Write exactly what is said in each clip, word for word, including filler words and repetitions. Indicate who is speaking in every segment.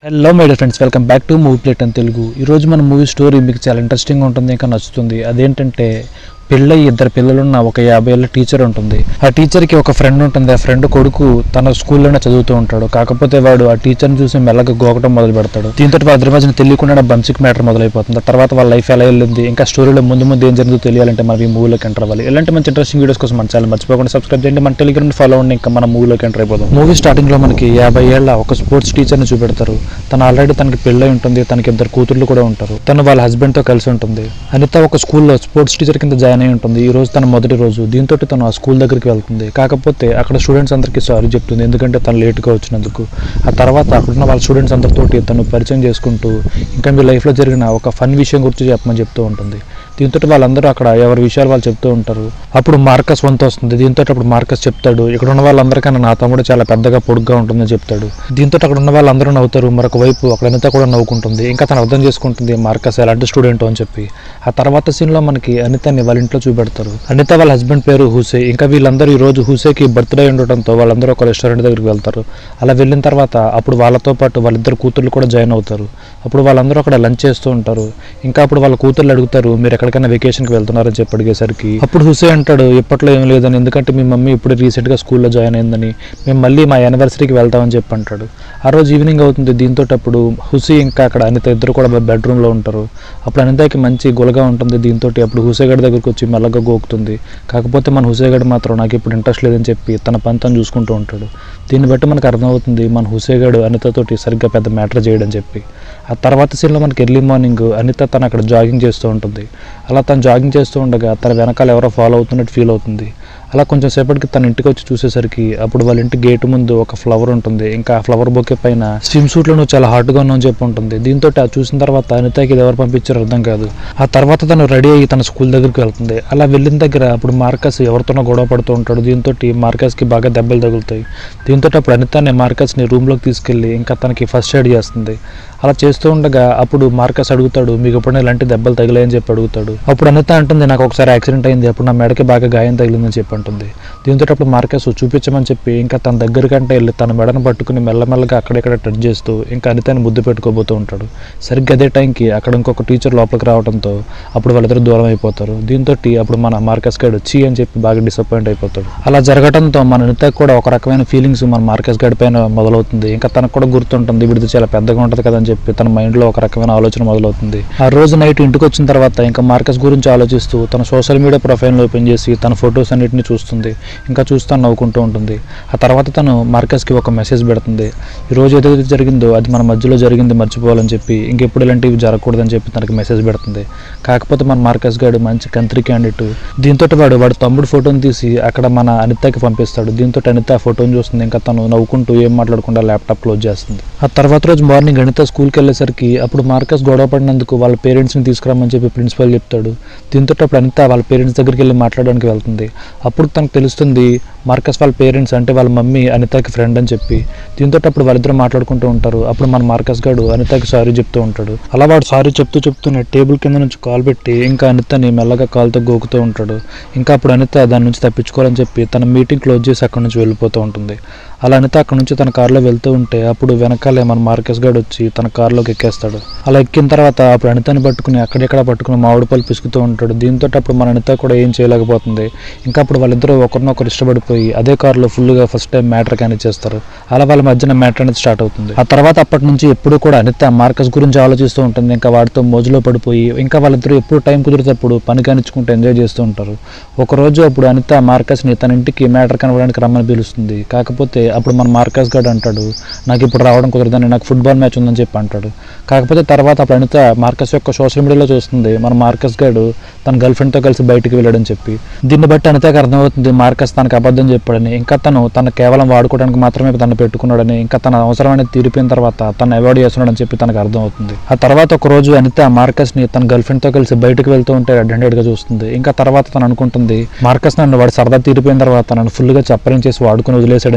Speaker 1: Hello my dear friends, welcome back to movie plate and Telugu. ఈరోజు మన movie story మీకు చాలా ఇంట్రెస్టింగ్ ఉంటుంది, ఇంకా నచ్చుతుంది. అదేంటంటే పెళ్ళై ఇద్దరు పిల్లలున్న ఒక యాభై ఏళ్ళ టీచర్ ఉంటుంది. ఆ టీచర్కి ఒక ఫ్రెండ్ ఉంటుంది. ఆ ఫ్రెండ్ కొడుకు తన స్కూల్లోనే చదువుతూ ఉంటాడు. కాకపోతే వాడు ఆ టీచర్ని చూసి మెల్లగా గోకటం మొదలు పెడతాడు. దీంతో వాళ్ళ మధ్యన తెలియకుండా బంసిక్ మ్యాటర్ మొదలైపోతుంది. ఆ తర్వాత వాళ్ళ లైఫ్ ఎలా వెళ్ళింది, ఇంకా స్టోరీలో ముందు ముందు ఏం జరుగుతుందో తెలియాలంటే మనం ఈ మూవీలోకి ఎంటర్ అవ్వాలి. ఇలాంటి మంచి ఇంట్రెస్టింగ్ వీడియోస్ కోసం మన ఛానల్ మర్చిపోకుండా సబ్స్క్రైబ్ చేయండి. మన టెలిగ్రామ్ ఫాలో అవ్వండి. ఇంకా మన మూవీలోకి ఎంటర్ అయిపోతాం. మూవీ స్టార్టింగ్ లో మనకి యాభై ఏళ్ళ ఒక స్పోర్ట్స్ టీచర్ని చూపెడతారు. తను ఆల్రెడీ తనకి పెళ్ళై ఉంటుంది. తనకి ఇద్దరు కూతుర్లు కూడా ఉంటారు. తను వాళ్ళ హస్బెండ్ తో కలిసి ఉంటుంది. అనిత ఒక స్కూల్లో స్పోర్ట్స్ టీచర్ కింద జాయిన్ అయి ఉంటుంది. ఈ రోజు తన మొదటి రోజు. దీంతో తను ఆ స్కూల్ దగ్గరికి వెళ్తుంది. కాకపోతే అక్కడ స్టూడెంట్స్ అందరికీ సారీ చెప్తుంది, ఎందుకంటే తను లేట్గా వచ్చినందుకు. ఆ తర్వాత అక్కడున్న వాళ్ళ స్టూడెంట్స్ అందరితోటి తను పరిచయం చేసుకుంటూ ఇంకా మీ లైఫ్లో జరిగిన ఒక ఫన్ విషయం గురించి చెప్పమని చెప్తూ ఉంటుంది. దీంతో వాళ్ళందరూ అక్కడ ఎవరి విషయాలు వాళ్ళు చెప్తూ ఉంటారు. అప్పుడు మార్కస్ వంత వస్తుంది. దీంతో అప్పుడు మార్కస్ చెప్తాడు, ఇక్కడ ఉన్న వాళ్ళందరికన్నా నా తమ్ముడు చాలా పెద్దగా పొడుగ్గా ఉంటుందని చెప్తాడు. దీంతో అక్కడ ఉన్న వాళ్ళందరూ నవ్వుతారు. మరొక వైపు అక్కడ అనిత కూడా నవ్వుకుంటుంది. ఇంకా తను అర్థం చేసుకుంటుంది మార్కస్ ఎలాంటి స్టూడెంట్ అని చెప్పి. ఆ తర్వాత సీన్లో మనకి అనితని వాళ్ళ ఇంట్లో చూపెడతారు. అనిత వాళ్ళ హస్బెండ్ పేరు హుసే. ఇంకా వీళ్ళందరూ ఈ రోజు హుసేకి బర్త్డే ఉండటంతో వాళ్ళందరూ ఒక రెస్టారెంట్ దగ్గరికి వెళ్తారు. అలా వెళ్ళిన తర్వాత అప్పుడు వాళ్ళతో పాటు వాళ్ళిద్దరు కూతుర్లు కూడా జాయిన్ అవుతారు. అప్పుడు వాళ్ళందరూ అక్కడ లంచ్ చేస్తూ ఉంటారు. ఇంకా అప్పుడు వాళ్ళ కూతుర్లు అడుగుతారు, మీరు ఎక్కడికైనా వెకేషన్కి వెళ్తున్నారని చెప్పి అడిగేసరికి అప్పుడు హుసే అంటాడు, ఇప్పట్లో ఏం లేదని, ఎందుకంటే మీ మమ్మీ ఇప్పుడు రీసెంట్గా స్కూల్లో జాయిన్ అయిందని, మేము మళ్ళీ మా యానివర్సరీకి వెళ్తామని చెప్పి అంటాడు. ఆ రోజు ఈవినింగ్ అవుతుంది. దీంతో అప్పుడు హుసే ఇంకా అక్కడ అనిత ఇద్దరు కూడా బెడ్రూమ్లో ఉంటారు. అప్పుడు అనితకి మంచి గొలగా ఉంటుంది. దీంతో అప్పుడు హుసే గడి దగ్గరికి వచ్చి మెల్లగా గోకుతుంది. కాకపోతే మన హుసే గడి మాత్రం నాకు ఇప్పుడు ఇంట్రెస్ట్ లేదని చెప్పి తన పని తను చూసుకుంటూ ఉంటాడు. దీన్ని బట్టి మనకు అర్థమవుతుంది మన హుసే గడు అనితతోటి సరిగ్గా పెద్ద మ్యాటర్ చేయడం చెప్పి. ఆ తర్వాత సీన్లో మనకి ఎర్లీ మార్నింగ్ అనిత తను అక్కడ జాగింగ్ చేస్తూ ఉంటుంది. అలా తను జాగింగ్ చేస్తూ ఉండగా తన వెనకాల ఎవరో ఫాలో అవుతున్నట్టు ఫీల్ అవుతుంది. అలా కొంచెం సేపటికి తన ఇంటికి వచ్చి చూసేసరికి అప్పుడు వాళ్ళ ఇంటి గేటు ముందు ఒక ఫ్లవర్ ఉంటుంది. ఇంకా ఆ ఫ్లవర్ బొకే పైన స్విమ్ సూట్లో నువ్వు చాలా హాట్గా ఉన్నావు అని చెప్పి ఉంటుంది. దీంతో అది చూసిన తర్వాత అనితకి ఇది ఎవరు పంపించారో అర్థం కాదు. ఆ తర్వాత తను రెడీ అయ్యి తన స్కూల్ దగ్గరికి వెళ్తుంది. అలా వెళ్ళిన దగ్గర అప్పుడు మార్కస్ ఎవరితోనో గొడవ పడుతూ ఉంటాడు. దీంతో మార్కస్కి బాగా దెబ్బలు తగులుతాయి. దీంతో అప్పుడు అనితనే మార్కస్ని రూమ్లోకి తీసుకెళ్ళి ఇంకా తనకి ఫస్ట్ ఎయిడ్ చేస్తుంది. అలా చేస్తూ ఉండగా అప్పుడు మార్కస్ అడుగుతాడు, మీకు ఎప్పుడైనా ఇలాంటి దెబ్బలు తగిలాయని చెప్పి అడుగుతాడు. అప్పుడు అనిత అంటుంది, నాకు ఒకసారి యాక్సిడెంట్ అయింది, అప్పుడు నా మెడకి బాగా గాయం తగిలిందని చెప్పి అంటుంది. దీంతో అప్పుడు మార్కస్ చూపించమని చెప్పి ఇంకా తన దగ్గరికంటే వెళ్ళి తన మెడను పట్టుకుని మెల్లమెల్లగా అక్కడెక్కడ టచ్ చేస్తూ ఇంకా అనితని ముద్దు పెట్టుకోబోతూ ఉంటాడు. సరిగ్గా అదే టైంకి అక్కడ ఇంకొక టీచర్ లోపలికి రావడంతో అప్పుడు వాళ్ళిద్దరు దూరం అయిపోతారు. దీంతో అప్పుడు మన మార్కస్ గడు చీ అని చెప్పి బాగా డిసప్పాయింట్ అయిపోతాడు. అలా జరగడంతో మన అనితకి కూడా ఒక రకమైన ఫీలింగ్స్ మన మార్కస్ గడి పైన మొదలవుతుంది. ఇంకా తనకు కూడా గుర్తుంటుంది, ఇప్పుడు చాలా పెద్దగా ఉంటుంది కదా అని చెప్పి తన మైండ్లో ఒక రకమైన ఆలోచన మొదలవుతుంది. ఆ రోజు నైట్ ఇంటికి వచ్చిన తర్వాత ఇంకా మార్కస్ గురించి ఆలోచిస్తూ తన సోషల్ మీడియా ప్రొఫైల్ ఓపెన్ చేసి తన ఫొటోస్ అన్నింటినీ చూస్తుంది. ఇంకా చూస్తూ నవ్వుకుంటూ ఉంటుంది. ఆ తర్వాత తను మార్కస్కి ఒక మెసేజ్ పెడుతుంది, ఈ రోజు ఏదైతే జరిగిందో అది మన మధ్యలో జరిగింది, మర్చిపోవాలని చెప్పి, ఇంకెప్పుడు ఇలాంటివి జరగకూడదని చెప్పి తనకి మెసేజ్ పెడుతుంది. కాకపోతే మన మార్కస్ గారు మంచి కంట్రీ క్యాండిడేట్. దీంతో వాడు వాడు తమ్ముడు ఫోటోని తీసి అక్కడ మన అనితకి పంపిస్తాడు. దీంతో అనిత ఆ ఫోటోని చూస్తుంది. ఇంకా తను నవ్వుకుంటూ ఏం మాట్లాడకుండా ల్యాప్టాప్ క్లోజ్ చేస్తుంది. ఆ తర్వాత రోజు మార్నింగ్ అనిత స్కూల్కి వెళ్ళేసరికి అప్పుడు మార్కస్ గొడవ పడినందుకు వాళ్ళ పేరెంట్స్ని తీసుకురామని చెప్పి ప్రిన్సిపల్ చెప్తాడు. దీంతో అప్పుడు అనిత వాళ్ళ పేరెంట్స్ దగ్గరికి వెళ్ళి మాట్లాడడానికి వెళ్తుంది. అప్పుడు తనకు తెలుస్తుంది మార్కస్ వాళ్ళ పేరెంట్స్ అంటే వాళ్ళ మమ్మీ అనితకి ఫ్రెండ్ అని చెప్పి. దీంతో అప్పుడు వాళ్ళిద్దరు మాట్లాడుకుంటూ ఉంటారు. అప్పుడు మన మార్కస్ గారు అనితకి సారీ చెప్తూ ఉంటాడు. అలా వాడు సారీ చెప్తూ చెప్తూనే టేబుల్ కింద నుంచి కాల్ పెట్టి ఇంకా అనితని మెల్లగా కాల్తో గోకుతూ ఉంటాడు. ఇంకా అప్పుడు అనిత దాని నుంచి తప్పించుకోవాలని చెప్పి తన మీటింగ్ క్లోజ్ చేసి అక్కడ నుంచి వెళ్ళిపోతూ ఉంటుంది. అలా అనిత అక్కడ నుంచి తన కారులో వెళ్తూ ఉంటే అప్పుడు వెనకాలే మన మార్కస్ గారు వచ్చి తన కారులోకి ఎక్కేస్తాడు. అలా ఎక్కిన తర్వాత అప్పుడు అనితని పట్టుకుని అక్కడెక్కడ పట్టుకుని మామిడి పళ్ళు పిసుకుతూ ఉంటాడు. దీంతో అప్పుడు మన అనిత కూడా ఏం చేయలేకపోతుంది. ఇంకా అప్పుడు వాళ్ళిద్దరూ ఒకరినొకరు ఇష్టపడిపోయి అదే కారులో ఫుల్గా ఫస్ట్ టైం మ్యాటర్ కానీ చేస్తారు. అలా వాళ్ళ మధ్యన మ్యాటర్ అనేది స్టార్ట్ అవుతుంది. ఆ తర్వాత అప్పటి నుంచి ఎప్పుడు కూడా అనిత మార్కస్ గురించి ఆలోచిస్తూ ఉంటుంది. ఇంకా వాడితో మోజులో పడిపోయి ఇంకా వాళ్ళిద్దరూ ఎప్పుడు టైం కుదిరినప్పుడు పని కానిచ్చుకుంటూ ఎంజాయ్ చేస్తూ ఉంటారు. ఒకరోజు అప్పుడు అనిత మార్కస్ని తన ఇంటికి మ్యాటర్ కనబడడానికి రమ్మని పిలుస్తుంది. కాకపోతే అప్పుడు మన మార్కస్ గారు అంటాడు, నాకు ఇప్పుడు రావడం కుదరదని, నాకు ఫుట్బాల్ మ్యాచ్ ఉందని చెప్పి అంటాడు. కాకపోతే తర్వాత అప్పుడు అనిత మార్కస్ యొక్క సోషల్ మీడియాలో చూస్తుంది మన మార్కస్ గారు తన గర్ల్ ఫ్రెండ్తో కలిసి బయటికి వెళ్ళాడని చెప్పి. దీన్ని బట్టి అనితకి అర్థమవుతుంది మార్కస్ తనకు అబద్ధం చెప్పాడని, ఇంకా తను తన కేవలం వాడుకోవడానికి మాత్రమే తను పెట్టుకున్నాడని, ఇంకా తన అవసరం అనేది తీరిపోయిన తర్వాత తను అవాయిడ్ చేస్తున్నాడని చెప్పి తనకు అర్థమవుతుంది. ఆ తర్వాత ఒక రోజు అనిత మార్కస్ని తన గర్ల్ ఫ్రెండ్తో కలిసి బయటకు వెళ్తూ ఉంటే రెడ్ హ్యాండెడ్గా చూస్తుంది. ఇంకా తర్వాత తను అనుకుంటుంది మార్కస్ నన్ను వాడు సరదా తీరిపోయిన తర్వాత నన్ను ఫుల్గా చప్పరించేసి వాడుకుని వదిలేశాడని చెప్పి అనుకుంటుంది.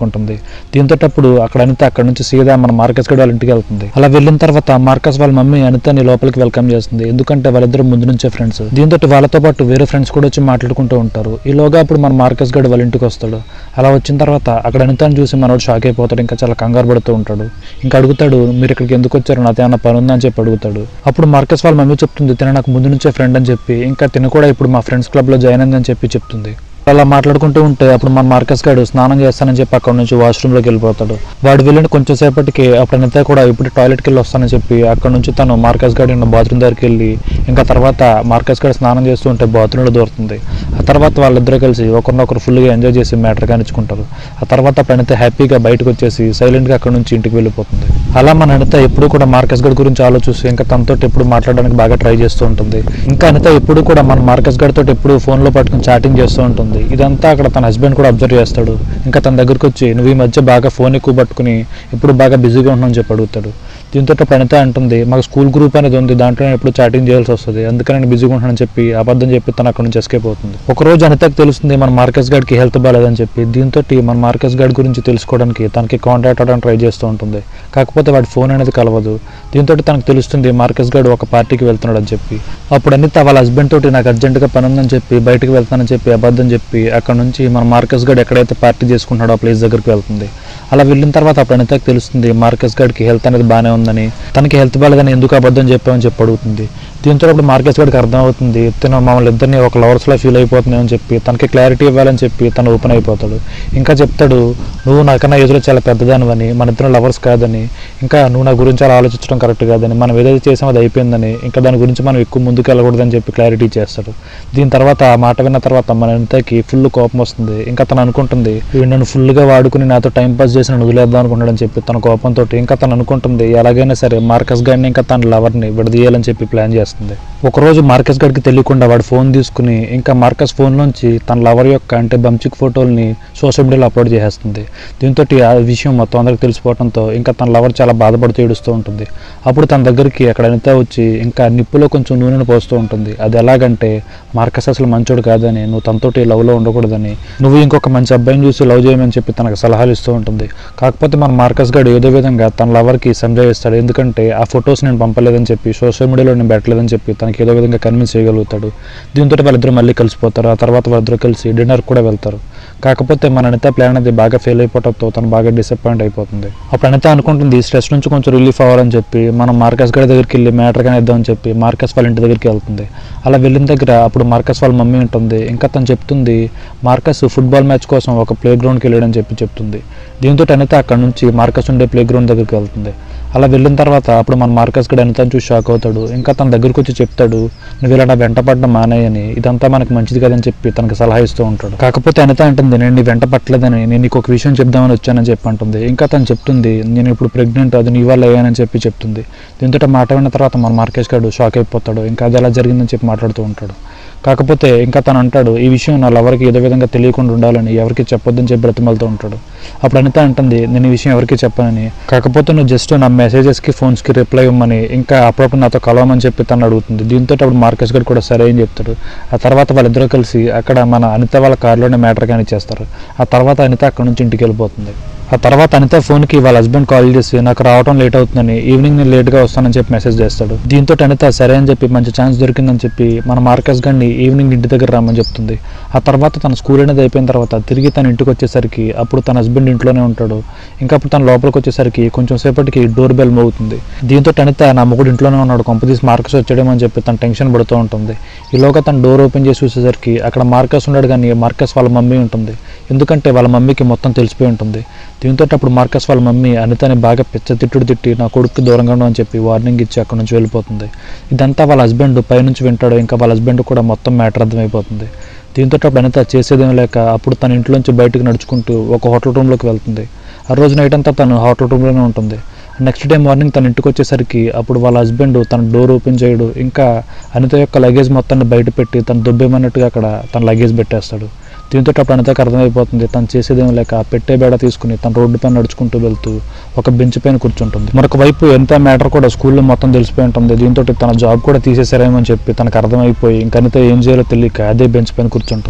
Speaker 1: మాట్లాడుకుంటుంది. దీంతో అప్పుడు అక్కడ అనిత అక్కడ నుంచి సీదా మన మార్కస్ గడ్ వాళ్ళ ఇంటికి వెళ్తుంది. అలా వెళ్ళిన తర్వాత మార్కస్ వాళ్ళ మమ్మీ అనితని లోపలికి వెల్కమ్ చేస్తుంది, ఎందుకంటే వాళ్ళిద్దరు ముందు నుంచే ఫ్రెండ్స్. దీంతో వాళ్ళతో పాటు వేరే ఫ్రెండ్స్ కూడా వచ్చి మాట్లాడుకుంటూ ఉంటారు. ఈలోగా అప్పుడు మన మార్కస్ గడ్ వాళ్ళ ఇంటికి వస్తాడు. అలా వచ్చిన తర్వాత అక్కడ అనితని చూసి మనోడు షాక్ అయిపోతాడు, ఇంకా చాలా కంగారు పడుతూ ఉంటాడు. ఇంకా అడుగుతాడు, మీరు ఇక్కడికి ఎందుకు వచ్చారు, నాతో ఏమన్నా పని ఉందా అని చెప్పి అడుగుతాడు. అప్పుడు మార్కస్ వాళ్ళ మమ్మీ చెప్తుంది, తిన నాకు ముందు నుంచే ఫ్రెండ్ అని చెప్పి, ఇంకా తిన కూడా ఇప్పుడు మా ఫ్రెండ్స్ క్లబ్ లో జాయిన్ అయిందని చెప్పి చెప్తుంది. అలా మాట్లాడుకుంటూ ఉంటే అప్పుడు మన మార్కస్ గాడు స్నానం చేస్తానని చెప్పి అక్కడ నుంచి వాష్రూమ్లోకి వెళ్ళిపోతాడు. వాడు వెళ్ళిన కొంచెం సేపటికి అప్పుడు అనిత కూడా ఇప్పుడు టాయిలెట్కి వెళ్ళి వస్తానని చెప్పి అక్కడ నుంచి తను మార్కస్ గాడి ఉన్న బాత్రూమ్ దగ్గరికి వెళ్ళి ఇంకా తర్వాత మార్కస్ గాడు స్నానం చేస్తూ ఉంటే బాత్రూంలో దూరుతుంది. ఆ తర్వాత వాళ్ళిద్దరూ కలిసి ఒకరినొకరు ఫుల్గా ఎంజాయ్ చేసి మ్యాటర్ కానిచ్చుకుంటారు. ఆ తర్వాత అప్పుడు అనిత హ్యాపీగా బయటకు వచ్చేసి సైలెంట్గా అక్కడ నుంచి ఇంటికి వెళ్ళిపోతుంది. అలా మన అనిత ఎప్పుడు కూడా మార్కస్ గడ్ గురించి ఆలోచిస్తూ ఇంకా తనతో ఎప్పుడు మాట్లాడడానికి బాగా ట్రై చేస్తూ ఉంటుంది. ఇంకా అనిత ఎప్పుడు కూడా మన మార్కస్ గడ్ తోటి ఎప్పుడు ఫోన్లో పట్టుకుని చాటింగ్ చేస్తూ ఉంటుంది. ఇదంతా అక్కడ తన హస్బెండ్ కూడా అబ్జర్వ్ చేస్తాడు. ఇంకా తన దగ్గరకు వచ్చి నువ్వు ఈ మధ్య బాగా ఫోన్ ఎక్కువ పట్టుకుని ఎప్పుడు బాగా బిజీగా ఉంటున్నావు చెప్పి అడుగుతాడు. దీంతో అనిత అంటుంది, మాకు స్కూల్ గ్రూప్ అనేది ఉంది, దాంట్లో నేను ఎప్పుడు చాటింగ్ చేయాల్సి వస్తుంది, అందుకని నేను బిజీగా ఉంటానని చెప్పి అబద్ధం చెప్పి తను అక్కడ నుంచి ఎస్కేప్ అవుతుంది. ఒకరోజు అనితకు తెలుస్తుంది మన మార్కస్ గాడికి హెల్త్ బాగాలేదని చెప్పి. దీంతో మన మార్కస్ గాడి గురించి తెలుసుకోవడానికి తనకి కాంటాక్ట్ అవ్వడానికి ట్రై చేస్తూ ఉంటుంది. కాకపోతే వాడి ఫోన్ అనేది కలవదు. దీంతో తనకు తెలుస్తుంది మార్కస్ గాడు ఒక పార్టీకి వెళ్తున్నాడు అని చెప్పి. అప్పుడు అనిత వాళ్ళ హస్బెండ్ తోటి నాకు అర్జెంటుగా పని ఉందని చెప్పి బయటకు వెళ్తానని చెప్పి అబద్ధం చెప్పి అక్కడ నుంచి మన మార్కస్ గాడు ఎక్కడైతే పార్టీ చేసుకుంటాడో ఆ ప్లేస్ దగ్గరికి వెళ్తుంది. అలా వెళ్ళిన తర్వాత అప్పుడు అనితకు తెలుస్తుంది మార్కస్ గాడికి హెల్త్ అనేది బాగానే ఉందని, తనకి హెల్త్ బాగాలేదని ఎందుకు అబద్ధం చెప్పామని చెప్పి అడుగుతుంది. దీంతో అప్పుడు మార్కస్ గాడికి అర్థమవుతుంది తను మమ్మల్ని ఇద్దరిని ఒక లవర్స్లో ఫీల్ అయిపోతుంది అని చెప్పి తనకి క్లారిటీ ఇవ్వాలని చెప్పి తను ఓపెన్ అయిపోతాడు. ఇంకా చెప్తాడు, నువ్వు నాకన్నా ఎదురు చాలా పెద్దదానివని, మన ఇద్దరు లవర్స్ కాదని, ఇంకా నువ్వు నా గురించి అలా ఆలోచించడం కరెక్ట్ కాదని, మనం ఏదైతే చేసామో అది అయిపోయిందని, ఇంకా దాని గురించి మనం ఎక్కువ ముందుకు వెళ్ళకూడదని చెప్పి క్లారిటీ చేస్తాడు. దీని తర్వాత ఆ మాట విన్న తర్వాత మన అనితకి ఫుల్ కోపం వస్తుంది. ఇంకా తను అనుకుంటుంది వీడు నన్ను ఫుల్గా వాడుకుని నాతో టైం పాస్ చేసి నన్ను వదిలేద్దాం అనుకుంటాడని చెప్పి తన కోపంతో ఇంకా తను అనుకుంటుంది ఎలాగైనా సరే మార్కస్ గాడిని ఇంకా తన లవర్ని విడదీయాలని చెప్పి ప్లాన్ చేస్తుంది. ఒకరోజు మార్కస్ గాడికి తెలియకుండా వాడు ఫోన్ తీసుకుని ఇంకా మార్కస్ ఫోన్ నుంచి తన లవర్ యొక్క అంటే బంచిక్ ఫోటోల్ని సోషల్ మీడియాలో అప్లోడ్ చేసేస్తుంది. దీంతో ఆ విషయం మొత్తం అందరికి తెలిసిపోవడంతో ఇంకా తన లవర్ చాలా బాధపడుతూ ఏడుస్తూ ఉంటుంది. అప్పుడు తన దగ్గరికి అక్కడ అనిత వచ్చి ఇంకా నిప్పులో కొంచెం నూనెను పోస్తూ ఉంటుంది. అది ఎలాగంటే మార్కస్ అసలు మంచోడు కాదని, నువ్వు తనతోటి లవ్లో ఉండకూడదని, నువ్వు ఇంకొక మంచి అబ్బాయిని చూసి లవ్ చేయమని చెప్పి తనకు సలహాలు ఇస్తూ ఉంటుంది. కాకపోతే మన మార్కస్ గాడు ఏదో విధంగా తన లవర్కి సంజాయిస్తాడు, ఎందుకంటే ఆ ఫొటోస్ నేను పంపలేదని చెప్పి సోషల్ మీడియాలో నేను పెట్టలేదని చెప్పి తనకి ఏదో విధంగా కన్విన్స్ చేయగలుగుతాడు. దీంతో వాళ్ళిద్దరూ మళ్ళీ కలిసిపోతారు. ఆ తర్వాత వాళ్ళిద్దరూ కలిసి డిన్నర్ కూడా వెళ్తారు. కాకపోతే మన అనిత ప్లాన్ అనేది బాగా ఫెయిల్ అయిపోవడంతో తను బాగా డిసప్పాయింట్ అయిపోతుంది. అప్పుడు అనిత అనుకుంటుంది స్ట్రెస్ నుంచి కొంచెం రిలీఫ్ అవ్వాలని చెప్పి మనం మార్కస్ గారి దగ్గరికి వెళ్ళి మ్యాటర్ కానీ ఇద్దామని చెప్పి మార్కస్ వాళ్ళ ఇంటి దగ్గరికి వెళ్తుంది. అలా వెళ్ళిన దగ్గర అప్పుడు మార్కస్ వాళ్ళ మమ్మీ ఉంటుంది. ఇంకా తను చెప్తుంది మార్కస్ ఫుట్బాల్ మ్యాచ్ కోసం ఒక ప్లే గ్రౌండ్కి వెళ్ళాడని చెప్పి చెప్తుంది. దీంతో అనిత అక్కడ నుంచి మార్కస్ ఉండే ప్లే గ్రౌండ్ దగ్గరికి వెళ్తుంది. అలా వెళ్ళిన తర్వాత అప్పుడు మన మార్కస్ గడు అనితను చూసి షాక్ అవుతాడు. ఇంకా తన దగ్గరకు వచ్చి చెప్తాడు, నువ్వు ఇలా నా వెంట పడ్డం మానేయని, ఇదంతా మనకు మంచిది కదని చెప్పి తనకు సలహా ఇస్తూ ఉంటాడు. కాకపోతే అనిత అంటుంది నేను నీ వెంట పట్టలేదని, నేను నీకు ఒక విషయం చెప్దామని వచ్చానని చెప్పి అంటుంది. ఇంకా తను చెప్తుంది నేను ఇప్పుడు ప్రెగ్నెంట్, అది నీ వల్ల అయ్యానని చెప్పి చెప్తుంది. దీంతో మాట విన్న తర్వాత మన మార్కస్ గడు షాక్ అయిపోతాడు. ఇంకా అది ఎలా జరిగిందని చెప్పి మాట్లాడుతూ ఉంటాడు. కాకపోతే ఇంకా తను అంటాడు ఈ విషయం నా లవర్కి ఏదో విధంగా తెలియకుండా ఉండాలని, ఎవరికి చెప్పొద్దని చెప్పి బ్రతిమలుతూ ఉంటాడు. అప్పుడు అనిత అంటుంది నేను ఈ విషయం ఎవరికి చెప్పానని, కాకపోతే నువ్వు జస్ట్ నా మెసేజెస్కి ఫోన్స్కి రిప్లై ఇవ్వమని, ఇంకా అప్పుడప్పుడు నాతో కలవమని చెప్పి తను అడుగుతుంది. దీంతో అప్పుడు మార్కస్ గారు కూడా సరే అని చెప్తాడు. ఆ తర్వాత వాళ్ళిద్దరూ కలిసి అక్కడ మన అనిత వాళ్ళ కారులోనే మ్యాటర్ కానీ ఇచ్చేస్తారు. ఆ తర్వాత అనిత అక్కడ నుంచి ఇంటికి వెళ్ళిపోతుంది. ఆ తర్వాత అనిత ఫోన్కి వాళ్ళ హస్బెండ్ కాల్ చేసి నాకు రావడం లేట్ అవుతుందని, ఈవినింగ్ నేను లేట్గా వస్తానని చెప్పి మెసేజ్ చేస్తాడు. దీంతో అనిత సరే అని చెప్పి మంచి ఛాన్స్ దొరికిందని చెప్పి మన మార్కస్ గారిని ఈవినింగ్ ఇంటి దగ్గర రమ్మని చెప్తుంది. ఆ తర్వాత తన స్కూల్ అనేది అయిపోయిన తర్వాత తిరిగి తన ఇంటికి వచ్చేసరికి అప్పుడు తన హస్బెండ్ ఇంట్లోనే ఉంటాడు. ఇంకా అప్పుడు తన లోపలికి వచ్చేసరికి కొంచెం సేపటికి డోర్ బెల్ మోగుతుంది. దీంతో అనిత నా మొగుడు ఇంట్లోనే ఉన్నాడు, కొంపదీసి మార్కస్ వచ్చాడేమని చెప్పి తన టెన్షన్ పడుతూ ఉంటుంది. ఈలోగా తన డోర్ ఓపెన్ చేసి చూసేసరికి అక్కడ మార్కస్ ఉన్నాడు, కానీ మార్కస్ వాళ్ళ మమ్మీ ఉంటుంది. ఎందుకంటే వాళ్ళ మమ్మీకి మొత్తం తెలిసిపోయి ఉంటుంది. దీంతో అప్పుడు మార్కస్ వాళ్ళ మమ్మీ అనితని బాగా పిచ్చ తిట్టుడు తిట్టి నా కొడుకు దూరంగా ఉండవు అని చెప్పి వార్నింగ్ ఇచ్చి అక్కడ నుంచి వెళ్ళిపోతుంది. ఇదంతా వాళ్ళ హస్బెండ్ పైనుంచి వింటాడు. ఇంకా వాళ్ళ హస్బెండ్ కూడా మొత్తం మ్యాటర్ అర్థమైపోతుంది. దీంతో అప్పుడు అనిత చేసేదేం లేక అప్పుడు తన ఇంట్లోంచి బయటకు నడుచుకుంటూ ఒక హోటల్ రూమ్లోకి వెళ్తుంది. ఆ రోజు నైట్ అంతా తను హోటల్ రూమ్లోనే ఉంటుంది. నెక్స్ట్ డే మార్నింగ్ తన ఇంటికి వచ్చేసరికి అప్పుడు వాళ్ళ హస్బెండ్ తన డోర్ ఓపెన్ చేయడు. ఇంకా అనిత యొక్క లగేజ్ మొత్తాన్ని బయట పెట్టి తను దుబ్బేమన్నట్టుగా అక్కడ తన లగేజ్ పెట్టేస్తాడు. దీంతో అప్పుడు అనితకు అర్థమైపోతుంది తను చేసేదేం లేక పెట్టే బేడ తీసుకుని తన రోడ్డు పైన నడుచుకుంటూ వెళ్తూ ఒక బెంచ్ పైన కూర్చుంటుంది. మరొక వైపు ఎంత మ్యాటర్ కూడా స్కూల్లో మొత్తం తెలిసిపోయి ఉంటుంది. దీంతో తన జాబ్ కూడా తీసేసారేమని చెప్పి తనకు అర్థమైపోయి ఇంకా అనిత ఏం చేయాలో తెలియక అదే బెంచ్ పైన కూర్చుంటుంది.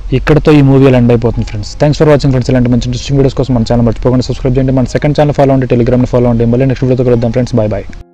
Speaker 1: ఇక్కడతో ఈ మూవీ ఎండ్ అయిపోతుంది friends. Thanks for watching friends. ఇలాంటి మంచి ఇంట్రెస్టింగ్ వీడియోస్ కోసం మన ఛానల్ మర్చిపోకుండా సబ్స్క్రైబ్ చేయండి. మన సెకండ్ ఛానల్ ఫాలో అండి, టెలిగ్రామ్ని ఫాలో అండి. మళ్ళీ నెక్స్ట్ వీడియోతో కలుద్దాం ఫ్రెండ్స్. Bye bye.